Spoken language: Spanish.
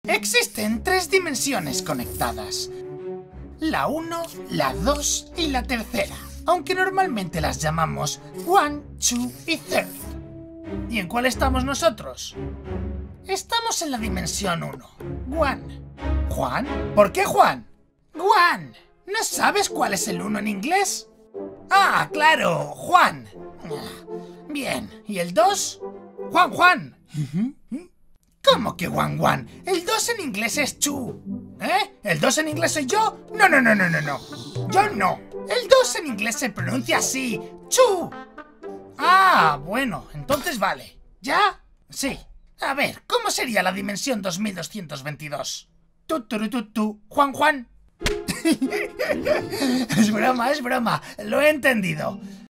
Existen 3 dimensiones conectadas. La 1, la 2 y la tercera. Aunque normalmente las llamamos 1, 2 y 3. ¿Y en cuál estamos nosotros? Estamos en la dimensión 1. One. ¿Juan? ¿Por qué Juan? One. ¿No sabes cuál es el 1 en inglés? Ah, claro, Juan. Bien, ¿y el 2? Juan, Juan. ¿Cómo que Juan? El 2 en inglés es two. ¿Eh? ¿El 2 en inglés soy yo? No. Yo no. El 2 en inglés se pronuncia así. Two. Ah, bueno, entonces vale. ¿Ya? Sí. A ver, ¿cómo sería la dimensión 2222? Juan. Es broma. Lo he entendido.